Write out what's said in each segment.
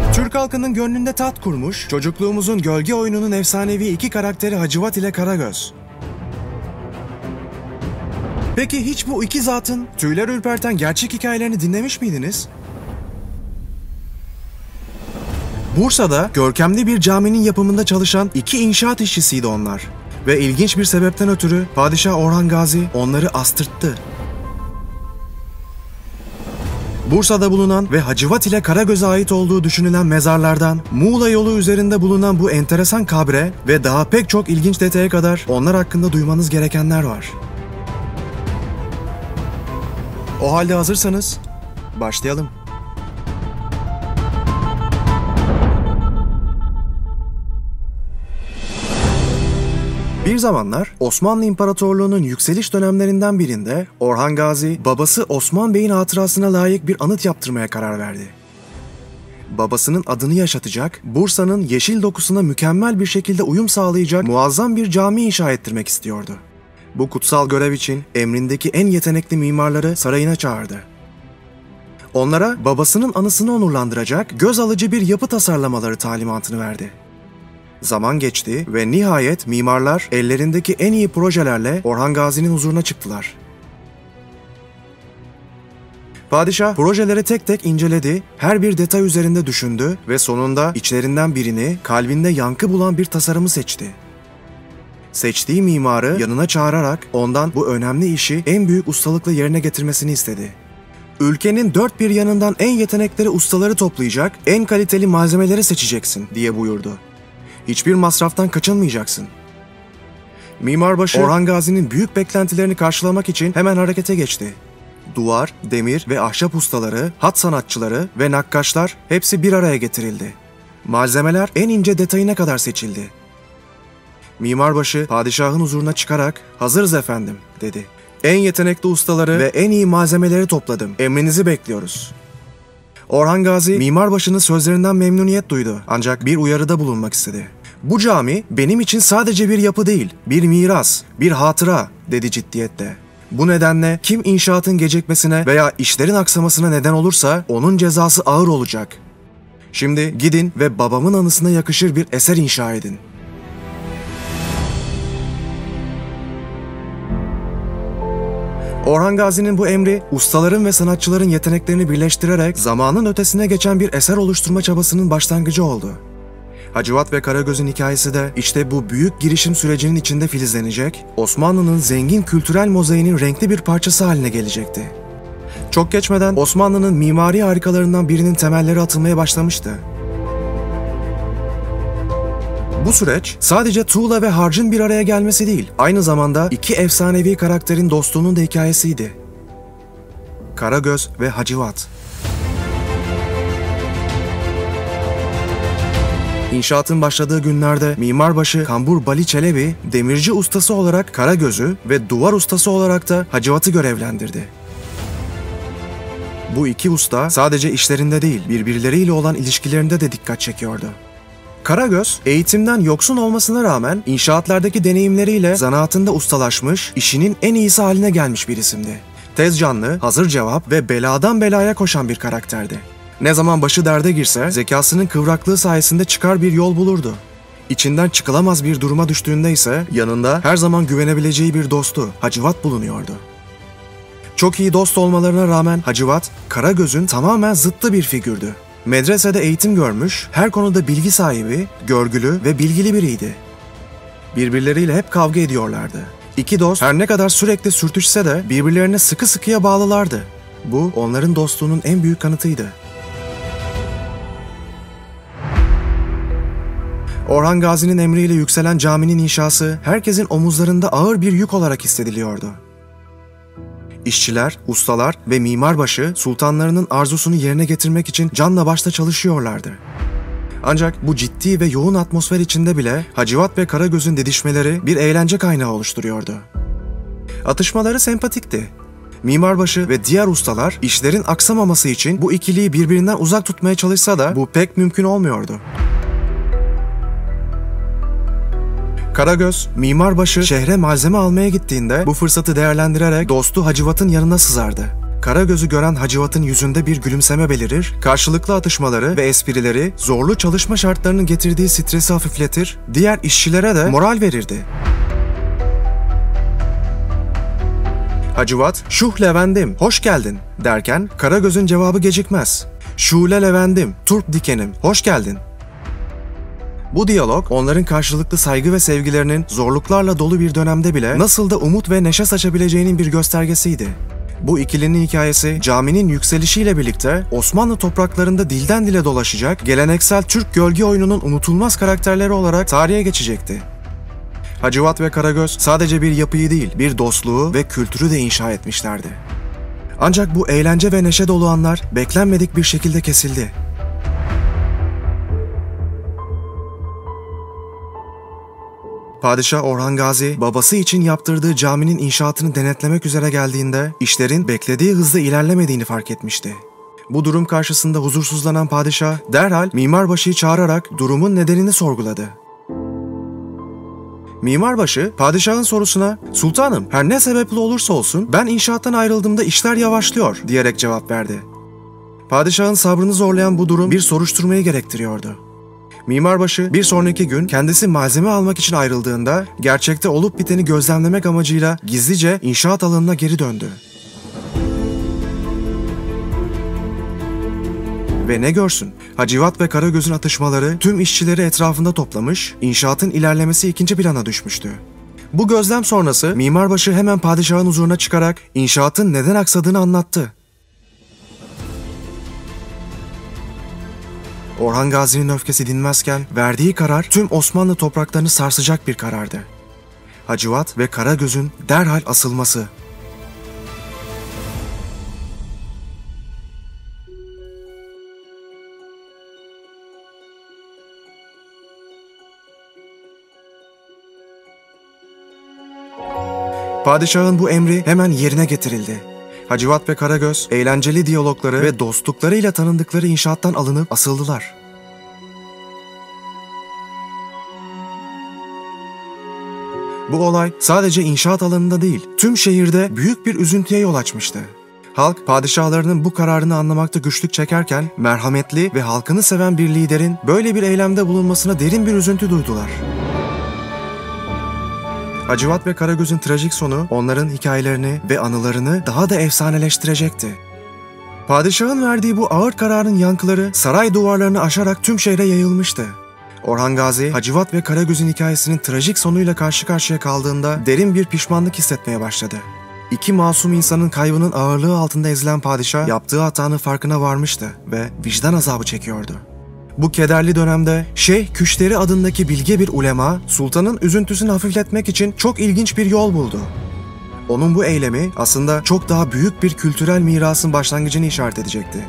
Türk halkının gönlünde taht kurmuş, çocukluğumuzun gölge oyununun efsanevi iki karakteri Hacivat ile Karagöz. Peki hiç bu iki zatın tüyler ürperten gerçek hikayelerini dinlemiş miydiniz? Bursa'da görkemli bir caminin yapımında çalışan iki inşaat işçisiydi onlar. Ve ilginç bir sebepten ötürü Padişah Orhan Gazi onları astırttı. Bursa'da bulunan ve Hacivat ile Karagöz'e ait olduğu düşünülen mezarlardan Muğla yolu üzerinde bulunan bu enteresan kabre ve daha pek çok ilginç detaya kadar onlar hakkında duymanız gerekenler var. O halde hazırsanız başlayalım. Bir zamanlar Osmanlı İmparatorluğu'nun yükseliş dönemlerinden birinde Orhan Gazi, babası Osman Bey'in hatırasına layık bir anıt yaptırmaya karar verdi. Babasının adını yaşatacak, Bursa'nın yeşil dokusuna mükemmel bir şekilde uyum sağlayacak muazzam bir cami inşa ettirmek istiyordu. Bu kutsal görev için emrindeki en yetenekli mimarları sarayına çağırdı. Onlara babasının anısını onurlandıracak, göz alıcı bir yapı tasarlamaları talimatını verdi. Zaman geçti ve nihayet mimarlar ellerindeki en iyi projelerle Orhan Gazi'nin huzuruna çıktılar. Padişah projeleri tek tek inceledi, her bir detay üzerinde düşündü ve sonunda içlerinden birini kalbinde yankı bulan bir tasarımı seçti. Seçtiği mimarı yanına çağırarak ondan bu önemli işi en büyük ustalıkla yerine getirmesini istedi. Ülkenin dört bir yanından en yetenekli ustaları toplayacak, en kaliteli malzemeleri seçeceksin diye buyurdu. Hiçbir masraftan kaçınmayacaksın. Mimarbaşı Orhan Gazi'nin büyük beklentilerini karşılamak için hemen harekete geçti. Duvar, demir ve ahşap ustaları, hat sanatçıları ve nakkaşlar hepsi bir araya getirildi. Malzemeler en ince detayına kadar seçildi. Mimarbaşı padişahın huzuruna çıkarak "Hazırız efendim," dedi. "En yetenekli ustaları ve en iyi malzemeleri topladım. Emrinizi bekliyoruz." Orhan Gazi mimarbaşının sözlerinden memnuniyet duydu ancak bir uyarıda bulunmak istedi. "Bu cami benim için sadece bir yapı değil, bir miras, bir hatıra," dedi ciddiyetle. "Bu nedenle kim inşaatın gecikmesine veya işlerin aksamasına neden olursa onun cezası ağır olacak. Şimdi gidin ve babamın anısına yakışır bir eser inşa edin." Orhan Gazi'nin bu emri, ustaların ve sanatçıların yeteneklerini birleştirerek zamanın ötesine geçen bir eser oluşturma çabasının başlangıcı oldu. Hacivat ve Karagöz'ün hikayesi de işte bu büyük girişim sürecinin içinde filizlenecek, Osmanlı'nın zengin kültürel mozaiğinin renkli bir parçası haline gelecekti. Çok geçmeden Osmanlı'nın mimari harikalarından birinin temelleri atılmaya başlamıştı. Bu süreç sadece tuğla ve harcın bir araya gelmesi değil, aynı zamanda iki efsanevi karakterin dostluğunun da hikayesiydi. Karagöz ve Hacivat. İnşaatın başladığı günlerde mimarbaşı Kambur Bali Çelebi, demirci ustası olarak Karagöz'ü ve duvar ustası olarak da Hacivat'ı görevlendirdi. Bu iki usta sadece işlerinde değil, birbirleriyle olan ilişkilerinde de dikkat çekiyordu. Karagöz, eğitimden yoksun olmasına rağmen inşaatlardaki deneyimleriyle zanaatında ustalaşmış, işinin en iyisi haline gelmiş bir isimdi. Tez canlı, hazır cevap ve beladan belaya koşan bir karakterdi. Ne zaman başı derde girse, zekasının kıvraklığı sayesinde çıkar bir yol bulurdu. İçinden çıkılamaz bir duruma düştüğünde ise yanında her zaman güvenebileceği bir dostu, Hacivat bulunuyordu. Çok iyi dost olmalarına rağmen Hacivat, Karagöz'ün tamamen zıttı bir figürdü. Medresede eğitim görmüş, her konuda bilgi sahibi, görgülü ve bilgili biriydi. Birbirleriyle hep kavga ediyorlardı. İki dost her ne kadar sürekli sürtüşse de birbirlerine sıkı sıkıya bağlılardı. Bu onların dostluğunun en büyük kanıtıydı. Orhan Gazi'nin emriyle yükselen caminin inşası herkesin omuzlarında ağır bir yük olarak hissediliyordu. İşçiler, ustalar ve mimarbaşı sultanlarının arzusunu yerine getirmek için canla başla çalışıyorlardı. Ancak bu ciddi ve yoğun atmosfer içinde bile Hacivat ve Karagöz'ün didişmeleri bir eğlence kaynağı oluşturuyordu. Atışmaları sempatikti. Mimarbaşı ve diğer ustalar işlerin aksamaması için bu ikiliyi birbirinden uzak tutmaya çalışsa da bu pek mümkün olmuyordu. Karagöz, mimarbaşı şehre malzeme almaya gittiğinde bu fırsatı değerlendirerek dostu Hacivat'ın yanına sızardı. Karagöz'ü gören Hacivat'ın yüzünde bir gülümseme belirir, karşılıklı atışmaları ve esprileri zorlu çalışma şartlarının getirdiği stresi hafifletir, diğer işçilere de moral verirdi. Hacivat, "Şuh Levendim, hoş geldin." derken Karagöz'ün cevabı gecikmez. "Şule Levendim, turp dikenim, hoş geldin." Bu diyalog, onların karşılıklı saygı ve sevgilerinin zorluklarla dolu bir dönemde bile nasıl da umut ve neşe saçabileceğinin bir göstergesiydi. Bu ikilinin hikayesi, caminin yükselişiyle birlikte Osmanlı topraklarında dilden dile dolaşacak, geleneksel Türk gölge oyununun unutulmaz karakterleri olarak tarihe geçecekti. Hacivat ve Karagöz sadece bir yapıyı değil, bir dostluğu ve kültürü de inşa etmişlerdi. Ancak bu eğlence ve neşe dolu anlar beklenmedik bir şekilde kesildi. Padişah Orhan Gazi, babası için yaptırdığı caminin inşaatını denetlemek üzere geldiğinde işlerin beklediği hızda ilerlemediğini fark etmişti. Bu durum karşısında huzursuzlanan padişah derhal mimarbaşıyı çağırarak durumun nedenini sorguladı. Mimarbaşı, padişahın sorusuna "Sultanım, her ne sebeple olursa olsun ben inşaattan ayrıldığımda işler yavaşlıyor." diyerek cevap verdi. Padişahın sabrını zorlayan bu durum bir soruşturmayı gerektiriyordu. Mimarbaşı bir sonraki gün kendisi malzeme almak için ayrıldığında gerçekte olup biteni gözlemlemek amacıyla gizlice inşaat alanına geri döndü. Ve ne görsün, Hacivat ve Karagöz'ün atışmaları tüm işçileri etrafında toplamış, inşaatın ilerlemesi ikinci plana düşmüştü. Bu gözlem sonrası mimarbaşı hemen padişahın huzuruna çıkarak inşaatın neden aksadığını anlattı. Orhan Gazi'nin öfkesi dinmezken verdiği karar tüm Osmanlı topraklarını sarsacak bir karardı. Hacivat ve Karagöz'ün derhal asılması. Padişahın bu emri hemen yerine getirildi. Hacivat ve Karagöz, eğlenceli diyalogları ve dostluklarıyla tanındıkları inşaattan alınıp asıldılar. Bu olay sadece inşaat alanında değil, tüm şehirde büyük bir üzüntüye yol açmıştı. Halk, padişahlarının bu kararını anlamakta güçlük çekerken, merhametli ve halkını seven bir liderin böyle bir eylemde bulunmasına derin bir üzüntü duydular. Hacivat ve Karagöz'ün trajik sonu onların hikayelerini ve anılarını daha da efsaneleştirecekti. Padişahın verdiği bu ağır kararın yankıları saray duvarlarını aşarak tüm şehre yayılmıştı. Orhan Gazi, Hacivat ve Karagöz'ün hikayesinin trajik sonuyla karşı karşıya kaldığında derin bir pişmanlık hissetmeye başladı. İki masum insanın kaybının ağırlığı altında ezilen padişah yaptığı hatanın farkına varmıştı ve vicdan azabı çekiyordu. Bu kederli dönemde Şeyh Küşteri adındaki bilge bir ulema, sultanın üzüntüsünü hafifletmek için çok ilginç bir yol buldu. Onun bu eylemi aslında çok daha büyük bir kültürel mirasın başlangıcını işaret edecekti.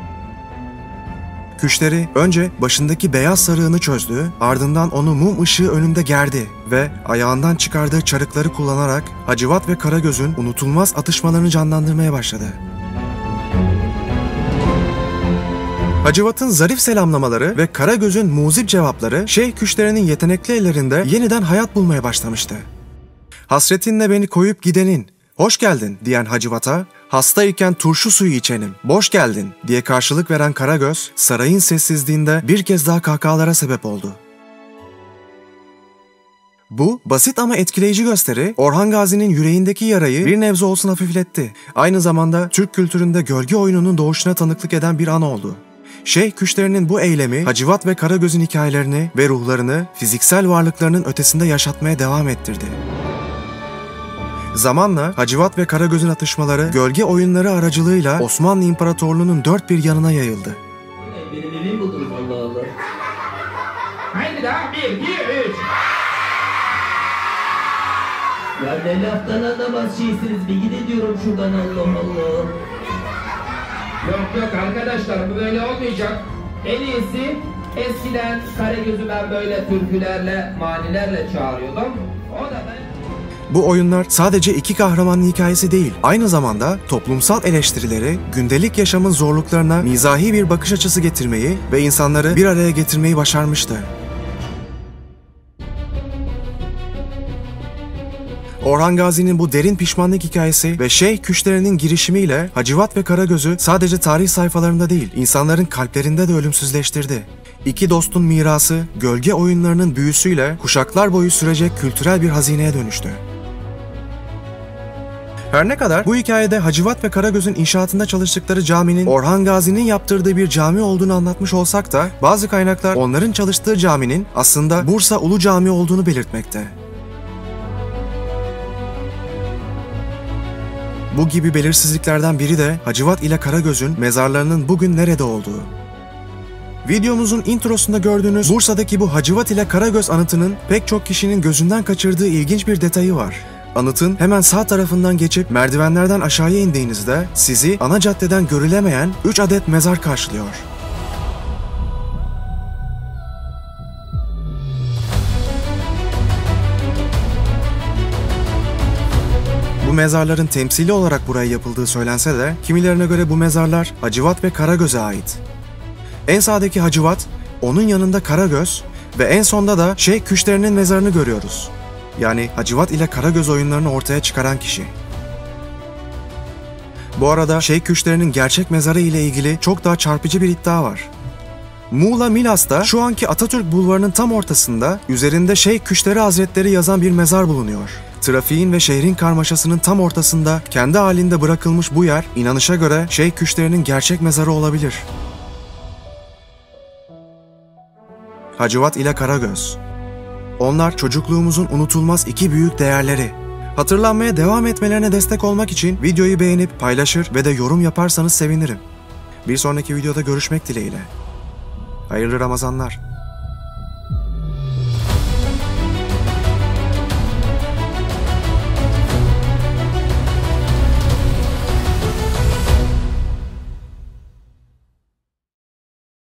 Küşteri önce başındaki beyaz sarığını çözdü, ardından onu mum ışığı önünde gerdi ve ayağından çıkardığı çarıkları kullanarak Hacivat ve Karagöz'ün unutulmaz atışmalarını canlandırmaya başladı. Hacivat'ın zarif selamlamaları ve Karagöz'ün muzip cevapları Şeyh Küşteri'nin yetenekli ellerinde yeniden hayat bulmaya başlamıştı. "Hasretinle beni koyup gidenin, hoş geldin." diyen Hacivat'a, "Hastayken turşu suyu içenim, boş geldin." diye karşılık veren Karagöz, sarayın sessizliğinde bir kez daha kahkahalara sebep oldu. Bu basit ama etkileyici gösteri Orhan Gazi'nin yüreğindeki yarayı bir nebze olsun hafifletti. Aynı zamanda Türk kültüründe gölge oyununun doğuşuna tanıklık eden bir an oldu. Şeyh Küşteri'nin bu eylemi Hacivat ve Karagöz'ün hikayelerini ve ruhlarını fiziksel varlıklarının ötesinde yaşatmaya devam ettirdi. Zamanla Hacivat ve Karagöz'ün atışmaları gölge oyunları aracılığıyla Osmanlı İmparatorluğu'nun dört bir yanına yayıldı. Benim evimi buldunuz Allah Allah. Haydi daha 1, 2, 3. Ya ne laftan anlamaz şeysiniz, bir gidin diyorum şuradan Allah Allah. Yok arkadaşlar, bu böyle olmayacak. En iyisi eskiden Karagöz'ü ben böyle türkülerle, manilerle çağırıyordum. O da ben... Bu oyunlar sadece iki kahramanın hikayesi değil, aynı zamanda toplumsal eleştirileri, gündelik yaşamın zorluklarına mizahi bir bakış açısı getirmeyi ve insanları bir araya getirmeyi başarmıştı. Orhan Gazi'nin bu derin pişmanlık hikayesi ve Şeyh Küşteri'nin girişimiyle Hacivat ve Karagöz'ü sadece tarih sayfalarında değil, insanların kalplerinde de ölümsüzleştirdi. İki dostun mirası, gölge oyunlarının büyüsüyle kuşaklar boyu sürecek kültürel bir hazineye dönüştü. Her ne kadar bu hikayede Hacivat ve Karagöz'ün inşaatında çalıştıkları caminin Orhan Gazi'nin yaptırdığı bir cami olduğunu anlatmış olsak da bazı kaynaklar onların çalıştığı caminin aslında Bursa Ulu Cami olduğunu belirtmekte. Bu gibi belirsizliklerden biri de Hacivat ile Karagöz'ün mezarlarının bugün nerede olduğu. Videomuzun introsunda gördüğünüz Bursa'daki bu Hacivat ile Karagöz anıtının pek çok kişinin gözünden kaçırdığı ilginç bir detayı var. Anıtın hemen sağ tarafından geçip merdivenlerden aşağıya indiğinizde sizi ana caddeden görülemeyen 3 adet mezar karşılıyor. Bu mezarların temsili olarak buraya yapıldığı söylense de kimilerine göre bu mezarlar Hacivat ve Karagöz'e ait. En sağdaki Hacivat, onun yanında Karagöz ve en sonda da Şeyh Küşteri'nin mezarını görüyoruz. Yani Hacivat ile Karagöz oyunlarını ortaya çıkaran kişi. Bu arada Şeyh Küşteri'nin gerçek mezarı ile ilgili çok daha çarpıcı bir iddia var. Muğla Milas'ta şu anki Atatürk Bulvarı'nın tam ortasında üzerinde Şeyh Küşteri Hazretleri yazan bir mezar bulunuyor. Trafiğin ve şehrin karmaşasının tam ortasında kendi halinde bırakılmış bu yer inanışa göre Şeyh Küşteri'nin gerçek mezarı olabilir. Hacivat ile Karagöz. Onlar çocukluğumuzun unutulmaz iki büyük değerleri. Hatırlanmaya devam etmelerine destek olmak için videoyu beğenip paylaşır ve de yorum yaparsanız sevinirim. Bir sonraki videoda görüşmek dileğiyle. Hayırlı Ramazanlar.